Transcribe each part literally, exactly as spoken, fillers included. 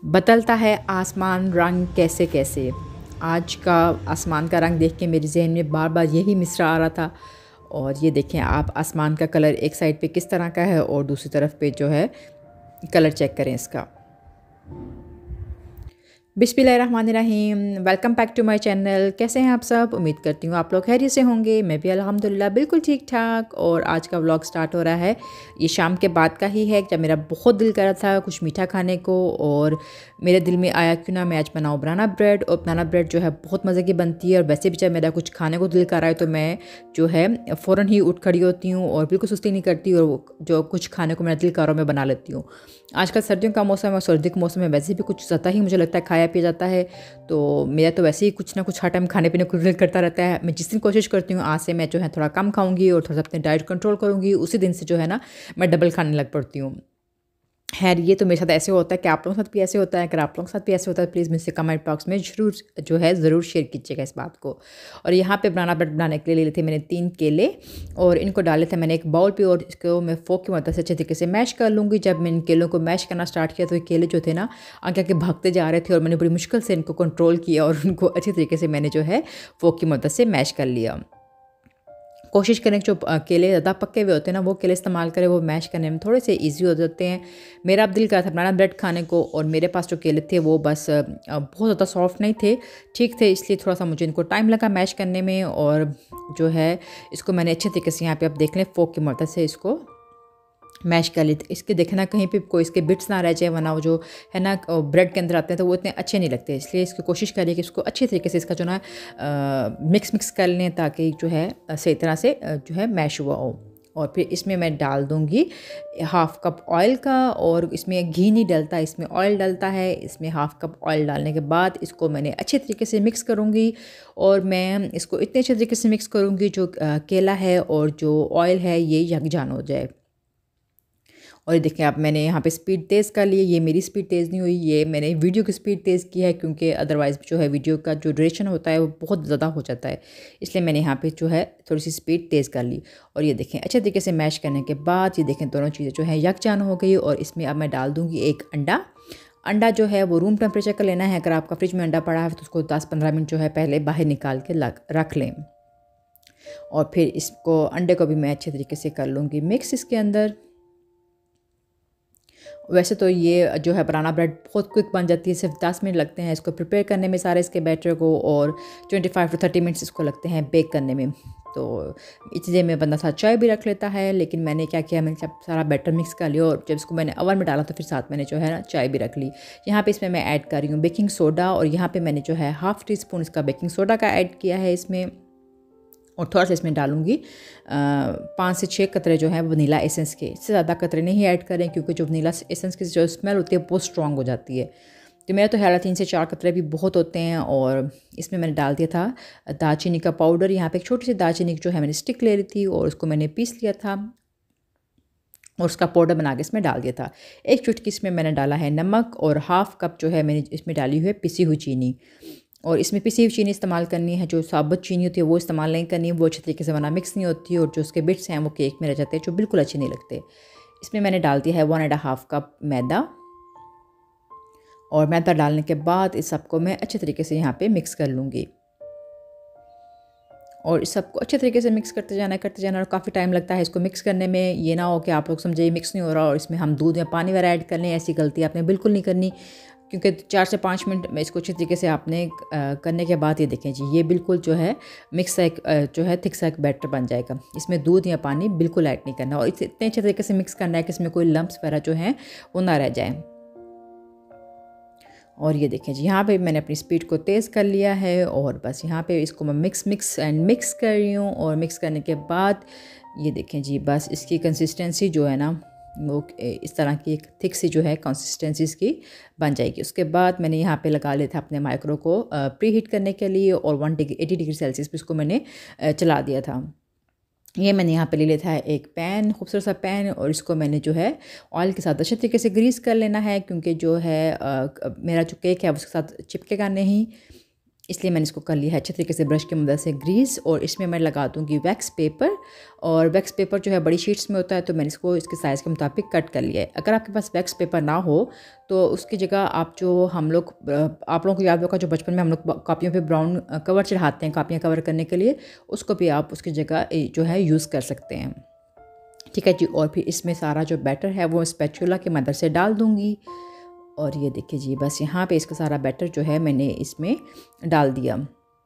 बदलता है आसमान रंग कैसे कैसे। आज का आसमान का रंग देख के मेरे जहन में बार बार यही मिसरा आ रहा था। और ये देखें आप, आसमान का कलर एक साइड पे किस तरह का है और दूसरी तरफ पे जो है कलर चेक करें इसका। बिस्मिल्लाहिर्रहमानिर्रहीम। Welcome back to my channel. कैसे हैं आप सब? उम्मीद करती हूँ आप लोग खैरियत से होंगे। मैं भी अल्हम्दुलिल्लाह बिल्कुल ठीक ठाक। और आज का व्लॉग स्टार्ट हो रहा है, ये शाम के बाद का ही है, जब मेरा बहुत दिल कर रहा था कुछ मीठा खाने को। और मेरे दिल में आया क्यों ना मैं आज बनाऊँ बनाना ब्रेड। और बनाना ब्रेड जो है बहुत मज़े की बनती है। और वैसे भी जब मेरा कुछ खाने को दिल कर रहा है तो मैं जो है फ़ौरन ही उठ खड़ी होती हूँ और बिल्कुल सुस्ती नहीं करती, और जो कुछ खाने को मेरा दिल कर रहा है मैं बना लेती हूँ। आजकल सर्दियों का मौसम है और सर्दी के मौसम में वैसे भी कुछ ज़्यादा ही मुझे लगता है खाया पिया जाता है। तो मेरा तो वैसे ही कुछ ना कुछ हर टाइम खाने पीने को दिल करता रहता है। मैं जिस दिन कोशिश करती हूँ आज से मैं जो है थोड़ा कम खाऊंगी और थोड़ा सा अपने डाइट कंट्रोल करूँगी, उसी दिन से जो है ना मैं डबल खाने लग पड़ती हूँ। खैर, ये तो मेरे साथ ऐसे होता है कि आप लोगों के साथ भी ऐसे होता है। अगर आप लोगों के साथ भी ऐसे होता है प्लीज़ मुझसे कमेंट बॉक्स में ज़रूर जो है ज़रूर शेयर कीजिएगा इस बात को। और यहाँ पे बनाना ब्रेड बनाने के लिए ले लिए थे मैंने तीन केले, और इनको डाले थे मैंने एक बाउल पे, और इसको मैं फोक की मदद से अच्छे तरीके से मैश कर लूँगी। जब मैं इन केलों को मैश करना स्टार्ट किया तो ये केले जो थे ना आगे आगे भागते जा रहे थे, और मैंने बड़ी मुश्किल से इनको कंट्रोल किया और उनको अच्छी तरीके से मैंने जो है फोक की मदद से मैश कर लिया। कोशिश करें कि जो केले ज़्यादा पके हुए होते हैं ना वो केले इस्तेमाल करें, वो मैश करने में थोड़े से इजी हो जाते हैं। मेरा अब दिल कर रहा था बनाना ब्रेड खाने को, और मेरे पास जो केले थे वो बस बहुत ज़्यादा सॉफ्ट नहीं थे, ठीक थे, इसलिए थोड़ा सा मुझे इनको टाइम लगा मैश करने में। और जो है इसको मैंने अच्छे तरीके से यहाँ पे आप देख लें फोक की मदद से इसको मैश कर ली। इसके देखना कहीं पे कोई इसके बिट्स ना रह जाए, वरना वो जो है ना ब्रेड के अंदर आते हैं तो वो इतने अच्छे नहीं लगते। इसलिए इसकी कोशिश करिए कि इसको अच्छे तरीके से इसका जो ना मिक्स मिक्स कर लें, ताकि जो है सही तरह से जो है मैश हुआ हो। और फिर इसमें मैं डाल दूँगी हाफ़ कप ऑयल का, और इसमें घी नहीं डलता, इसमें ऑयल डलता है। इसमें हाफ़ कप ऑयल डालने के बाद इसको मैंने अच्छे तरीके से मिक्स करूँगी, और मैं इसको इतने अच्छे तरीके से मिक्स करूँगी जो केला है और जो ऑयल है ये यकजान हो जाए। और ये देखिए आप, मैंने यहाँ पे स्पीड तेज़ कर ली है। ये मेरी स्पीड तेज़ नहीं हुई, ये मैंने वीडियो की स्पीड तेज़ की है, क्योंकि अदरवाइज़ जो है वीडियो का जो ड्यूरेशन होता है वो बहुत ज़्यादा हो जाता है। इसलिए मैंने यहाँ पे जो है थोड़ी सी स्पीड तेज़ कर ली। और ये देखें अच्छे तरीके से मैश करने के बाद ये देखें दोनों चीज़ें जो है यकजान हो गई। और इसमें अब मैं डाल दूँगी एक अंडा। अंडा जो है वो रूम टेम्परेचर का लेना है। अगर आपका फ्रिज में अंडा पड़ा है तो उसको दस पंद्रह मिनट जो है पहले बाहर निकाल के रख लें। और फिर इसको अंडे को भी मैं अच्छे तरीके से कर लूँगी मिक्स इसके अंदर। वैसे तो ये जो है बनाना ब्रेड बहुत क्विक बन जाती है, सिर्फ दस मिनट लगते हैं इसको प्रिपेयर करने में सारे इसके बैटर को, और पच्चीस टू तीस मिनट्स इसको लगते हैं बेक करने में। तो इसलिए में बंदा साथ चाय भी रख लेता है, लेकिन मैंने क्या किया, मैंने सब सारा बैटर मिक्स कर लिया, और जब इसको मैंने ओवन में डाला तो फिर साथ मैंने जो है ना चाय भी रख ली। यहाँ पे इसमें मैं ऐड कर रही हूँ बेकिंग सोडा, और यहाँ पे मैंने जो है हाफ़ टी स्पून इसका बेकिंग सोडा का ऐड किया है इसमें। और थोड़ा सा इसमें डालूंगी पाँच से छः कतरे जो है वनीला एसेंस के। इससे ज़्यादा कतरे नहीं ऐड करें, क्योंकि जो वनीला एसेंस की जो स्मेल होती है बहुत स्ट्रॉन्ग हो जाती है। तो मेरा तो ख्याल तीन से चार कतरे भी बहुत होते हैं। और इसमें मैंने डाल दिया था दालचीनी का पाउडर। यहाँ पे एक छोटी सी दालचीनी जो है मैंने स्टिक ले रही थी, और उसको मैंने पीस लिया था और उसका पाउडर बना के इसमें डाल दिया था। एक चुटकी इसमें मैंने डाला है नमक, और हाफ़ कप जो है मैंने इसमें डाली हुई है पिसी हुई चीनी। और इसमें पिसी हुई चीनी इस्तेमाल करनी है, जो साबुत चीनी होती है वो इस्तेमाल नहीं करनी है, वो अच्छे तरीके से बना मिक्स नहीं होती, और जो उसके बिट्स हैं वो केक में रह जाते हैं जो बिल्कुल अच्छे नहीं लगते। इसमें मैंने डाल दिया है वन एंड हाफ कप मैदा, और मैदा डालने के बाद इस सबको मैं अच्छे तरीके से यहाँ पे मिक्स कर लूँगी। और इस सबको अच्छे तरीके से मिक्स करते जाना करते जाना और काफ़ी टाइम लगता है इसको मिक्स करने में। ये ना हो कि आप लोग समझे मिक्स नहीं हो रहा और इसमें हम दूध या पानी वगैरह ऐड कर लें, ऐसी गलती आपने बिल्कुल नहीं करनी, क्योंकि चार से पाँच मिनट में इसको अच्छे तरीके से आपने करने के बाद ये देखें जी ये बिल्कुल जो है मिक्स एक जो है थिक सा एक बैटर बन जाएगा। इसमें दूध या पानी बिल्कुल ऐड नहीं करना, और इसे इतने अच्छे तरीके से मिक्स करना है कि इसमें कोई लम्प्स वगैरह जो हैं वो ना रह जाए। और ये देखें जी यहाँ पे मैंने अपनी स्पीड को तेज़ कर लिया है, और बस यहाँ पे इसको मैं मिक्स मिक्स एंड मिक्स कर रही हूँ। और मिक्स करने के बाद ये देखें जी बस इसकी कंसिस्टेंसी जो है ना वो इस तरह की एक थिक सी जो है कंसिस्टेंसी इसकी बन जाएगी। उसके बाद मैंने यहाँ पे लगा लिया था अपने माइक्रो को प्री हीट करने के लिए, और one degree eighty degree Celsius पे इसको मैंने चला दिया था। ये मैंने यहाँ पे ले लिया था एक पैन, खूबसूरत सा पैन, और इसको मैंने जो है ऑयल के साथ अच्छे तरीके से ग्रीस कर लेना है, क्योंकि जो है आ, मेरा जो केक है उसके साथ चिपकेगा नहीं। इसलिए मैंने इसको कर लिया है अच्छे तरीके से ब्रश की मदद से ग्रीस। और इसमें मैं लगा दूँगी वैक्स पेपर, और वैक्स पेपर जो है बड़ी शीट्स में होता है, तो मैंने इसको इसके साइज़ के मुताबिक कट कर लिया है। अगर आपके पास वैक्स पेपर ना हो तो उसकी जगह आप जो हम लोग आप लोगों को याद होगा जो बचपन में हम लोग कापियों पे ब्राउन कवर चढ़ाते हैं कापियाँ कवर करने के लिए, उसको भी आप उसकी जगह जो है यूज़ कर सकते हैं। ठीक है जी। और फिर इसमें सारा जो बैटर है वो स्पैचुला की मदद से डाल दूँगी। और ये देखिए जी, बस यहाँ पे इसका सारा बैटर जो है मैंने इसमें डाल दिया।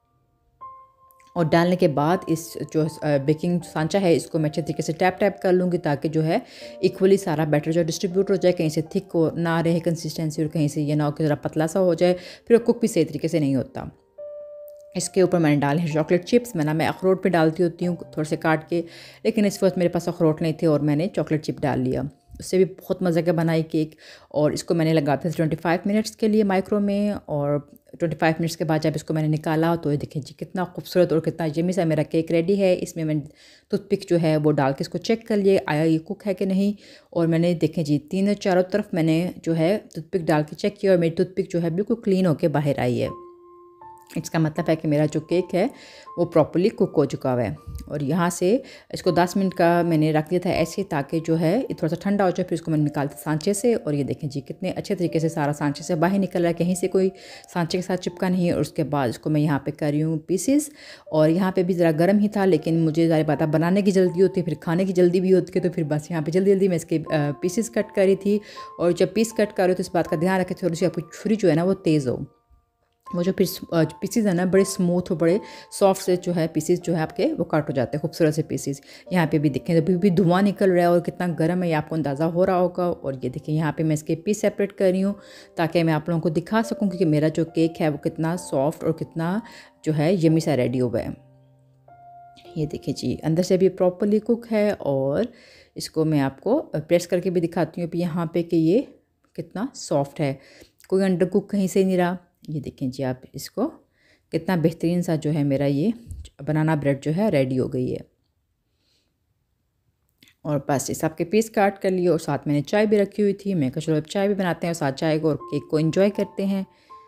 और डालने के बाद इस जो बेकिंग सांचा है इसको मैं अच्छे तरीके से टैप टैप कर लूँगी, ताकि जो है इक्वली सारा बैटर जो डिस्ट्रीब्यूट हो जाए, कहीं से थिक हो ना रहे कंसिस्टेंसी, और कहीं से ये ना हो कि ज़रा पतला सा हो जाए, फिर कुक भी सही तरीके से नहीं होता। इसके ऊपर मैंने डाले हैं चॉकलेट चिप्स। मैंने मैं अखरोट पे डालती होती हूँ थोड़े से काट के, लेकिन इस वक्त मेरे पास अखरोट नहीं थे और मैंने चॉकलेट चिप डाल लिया। उससे भी बहुत मज़े का बनाई केक। और इसको मैंने लगाते थे ट्वेंटी फाइव मिनट्स के लिए माइक्रो में, और ट्वेंटी फाइव मिनट्स के बाद जब इसको मैंने निकाला तो ये देखिए जी कितना खूबसूरत और कितना यम्मी सा मेरा केक रेडी है। इसमें मैंने टूथपिक जो है वो डाल के इसको चेक कर लिए आया ये कुक है कि नहीं। और मैंने देखें जी तीनों चारों तरफ मैंने जो है टूथपिक डाल के चेक किया, और मेरी टूथपिक जो है बिल्कुल क्लीन होकर बाहर आई है। इसका मतलब है कि मेरा जो केक है वो प्रॉपर्ली कुक हो चुका हुआ है। और यहाँ से इसको दस मिनट का मैंने रख दिया था ऐसे, ताकि जो है ये थोड़ा सा ठंडा हो जाए, फिर इसको मैंने निकालता सांचे से। और ये देखें जी कितने अच्छे तरीके से सारा सांचे से बाहर निकल रहा है, कहीं से कोई सांचे के साथ चिपका नहीं है। और उसके बाद इसको मैं यहाँ पे कर रही हूँ पीसेस। और यहाँ पे भी ज़रा गर्म ही था, लेकिन मुझे ज़्यादा बात बनाने की जल्दी होती है, फिर खाने की जल्दी भी होती है, तो फिर बस यहाँ पर जल्दी जल्दी मैं इसके पीसेस कट करी थी। और जब पीस कट कर रही तो इस बात का ध्यान रखें थोड़ी सी आपकी छुरी जो है ना वो तेज़ हो। वो जो पीसीज है ना बड़े स्मूथ और बड़े सॉफ्ट से जो है पीसीज जो है आपके वो कट हो जाते हैं खूबसूरत से पीसीज। यहाँ पे भी देखें अभी भी धुआं निकल रहा है और कितना गर्म है ये आपको अंदाज़ा हो रहा होगा। और ये देखिए यहाँ पे मैं इसके पीस सेपरेट कर रही हूँ ताकि मैं आप लोगों को दिखा सकूँ कि मेरा जो केक है वो कितना सॉफ्ट और कितना जो है यम्मी सा रेडी हो गया है। ये देखिए जी अंदर से भी प्रॉपरली कुक है। और इसको मैं आपको प्रेस करके भी दिखाती हूँ यहाँ पे कि ये कितना सॉफ्ट है, कोई अंडर कुक कहीं से नहीं रहा। ये देखें जी आप इसको कितना बेहतरीन सा जो है मेरा ये बनाना ब्रेड जो है रेडी हो गई है। और बस इस आपके पीस काट कर लिए और साथ मैंने चाय भी रखी हुई थी। मैं कहा चलो अब चाय भी बनाते हैं और साथ चाय को और केक को एंजॉय करते हैं।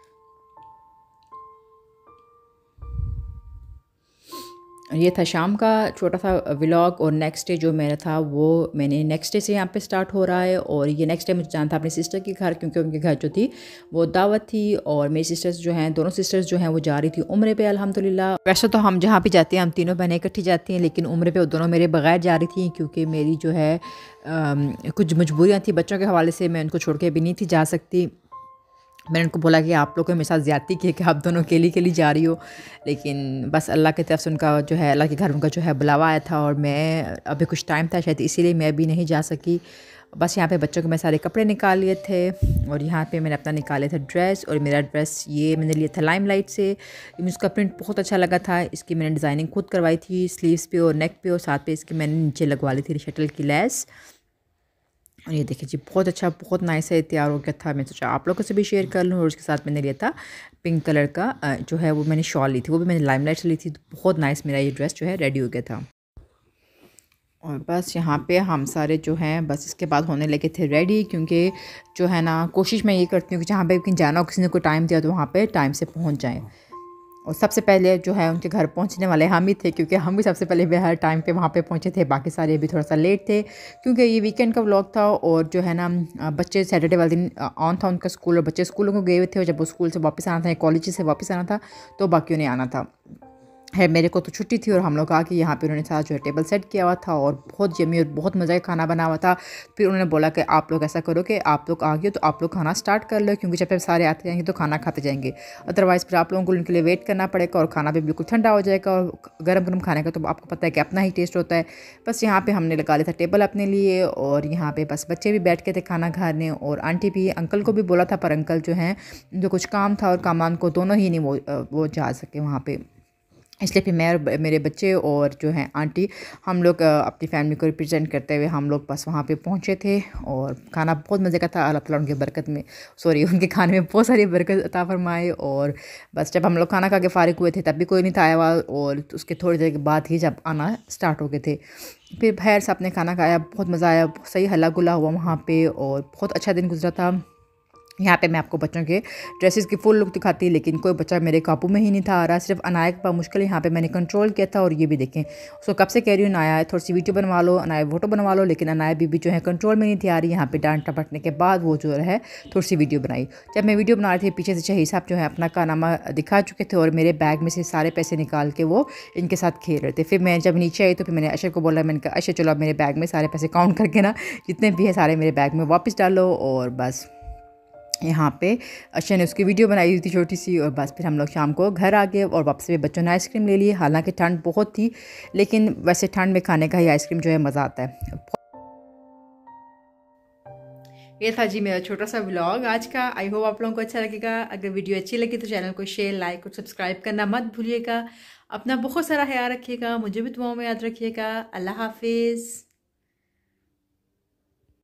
ये था शाम का छोटा सा व्लॉग। और नेक्स्ट डे जो मेरा था वो मैंने नेक्स्ट डे से यहाँ पे स्टार्ट हो रहा है। और ये नेक्स्ट डे मुझे जाना था अपनी सिस्टर के घर, क्योंकि उनके घर जो थी वो दावत थी। और मेरी सिस्टर्स जो हैं दोनों सिस्टर्स जो हैं वो जा रही थी उम्रे पे अल्हम्दुलिल्लाह। वैसे तो हम जहाँ भी जाते हैं हम तीनों बहनें इकट्ठी जाती हैं, लेकिन उम्रे पे वो दोनों मेरे बगैर जा रही थी, क्योंकि मेरी जो है आ, कुछ मजबूरियाँ थी बच्चों के हवाले से, मैं उनको छोड़ के भी नहीं थी जा सकती। मैंने उनको बोला कि आप लोग को मेरे साथ ज़्यादती की कि आप दोनों अकेली अकेली जा रही हो, लेकिन बस अल्लाह की तरफ से उनका जो है अल्लाह के घर उनका जो है बुलावा आया था। और मैं अभी कुछ टाइम था शायद इसीलिए मैं भी नहीं जा सकी। बस यहाँ पे बच्चों के मैं सारे कपड़े निकाल लिए थे। और यहाँ पे मैंने अपना निकाले था ड्रेस। और मेरा ड्रेस ये मैंने लिया था लाइमलाइट से, मुझे उसका प्रिंट बहुत अच्छा लगा था। इसकी मैंने डिज़ाइनिंग खुद करवाई थी स्लीव्स पे और नेक पे, और साथ पे इसकी मैंने नीचे लगवा ली थी शटल की लेस। और ये देखिए जी बहुत अच्छा बहुत नाइस है तैयार हो गया था। मैं सोचा आप लोगों से भी शेयर कर लूँ। और उसके साथ मैंने लिया था पिंक कलर का जो है वो मैंने शॉल ली थी, वो भी मैंने लाइमलाइट से ली थी। तो बहुत नाइस मेरा ये ड्रेस जो है रेडी हो गया था। और बस यहाँ पे हम सारे जो हैं बस इसके बाद होने लगे थे रेडी, क्योंकि जो है ना कोशिश मैं ये करती हूँ कि जहाँ पे कहीं जाना हो किसी ने कोई टाइम दिया तो वहाँ पे टाइम से पहुँच जाएँ। और सबसे पहले जो है उनके घर पहुंचने वाले हम ही थे, क्योंकि हम भी सबसे पहले हर टाइम पे वहाँ पे पहुँचे थे। बाकी सारे भी थोड़ा सा लेट थे, क्योंकि ये वीकेंड का व्लॉग था। और जो है ना बच्चे सैटरडे वाले दिन ऑन था उनका स्कूल, और बच्चे स्कूलों को गए हुए थे। और जब वो स्कूल से वापस आना था, कॉलेज से वापस आना था, तो बाकियों ने आना था। है मेरे को तो छुट्टी थी। और हम लोग आके यहाँ पे उन्होंने साथ जो है टेबल सेट किया हुआ था और बहुत यम्मी और बहुत मज़े का खाना बना हुआ था। फिर उन्होंने बोला कि आप लोग ऐसा करो कि आप लोग आ गए तो आप लोग खाना स्टार्ट कर लो, क्योंकि जब तक सारे आते जाएंगे तो खाना खाते जाएंगे, अदरवाइज़ फिर आप लोगों को उनके लिए वेट करना पड़ेगा और खाना भी बिल्कुल ठंडा हो जाएगा। और गर्म गर्म खाने का तो आपको पता है कि अपना ही टेस्ट होता है। बस यहाँ पर हमने लगा लिया था टेबल अपने लिए, और यहाँ पर बस बच्चे भी बैठ के थे खाना खाने। और आंटी भी, अंकल को भी बोला था, पर अंकल जो हैं जो कुछ काम था और कामान को दोनों ही नहीं वो वो जा सके वहाँ पर। इसलिए फिर मैं और मेरे बच्चे और जो हैं आंटी, हम लोग अपनी फैमिली को रिप्रेजेंट करते हुए हम लोग बस वहाँ पे पहुँचे थे। और खाना बहुत मज़े का था, अल्लाह ताला उनके बरकत में सॉरी उनके खाने में बहुत सारी बरकत अता फरमाए। और बस जब हम लोग खाना खा के फारिग हुए थे तब भी कोई नहीं था आया हुआ, और उसके थोड़ी देर के बाद ही जब आना स्टार्ट हो गए थे। फिर भैर साहब ने खाना खाया, बहुत मज़ा आया, सही हल्ला गुल्ला हुआ वहाँ पर और बहुत अच्छा दिन गुजरा था। यहाँ पे मैं आपको बच्चों के ड्रेसेस की फुल लुक दिखाती, लेकिन कोई बच्चा मेरे काबू में ही नहीं था आ रहा। सिर्फ अनाया के पास मुश्किल यहाँ पे मैंने कंट्रोल किया था। और ये भी देखें, उसको कब से कह रही हूँ अनाया थोड़ी सी वीडियो बनवा लो, अनाया फोटो बनवा लो, लेकिन अनाया बीबी जो है कंट्रोल में नहीं थी आ रही। यहाँ पे डांट टपटने के बाद वो जो है थोड़ी सी वीडियो बनाई। जब मैं वीडियो बना रही थी पीछे से शहीद साहब जो है अपना कारनामा दिखा चुके थे और मेरे बैग में से सारे पैसे निकाल के वो इनके साथ खेल रहे थे। फिर मैं जब नीचे आई तो फिर मैंने अशर को बोला, मैंने कहा अशर चलो अब मेरे बैग में सारे पैसे काउंट करके ना जितने भी है सारे मेरे बैग में वापस डालो। और बस यहाँ पे अशर ने उसकी वीडियो बनाई थी छोटी सी। और बस फिर हम लोग शाम को घर आ गए और वापस भी बच्चों ने आइसक्रीम ले ली। हालांकि ठंड बहुत थी, लेकिन वैसे ठंड में खाने का ही आइसक्रीम जो है मज़ा आता है। ये था जी मेरा छोटा सा व्लॉग आज का। आई होप आप लोगों को अच्छा लगेगा। अगर वीडियो अच्छी लगी तो चैनल को शेयर, लाइक और सब्सक्राइब करना मत भूलिएगा। अपना बहुत सारा ख्याल रखिएगा, मुझे भी दुआओं में याद रखिएगा। अल्लाह हाफिज़।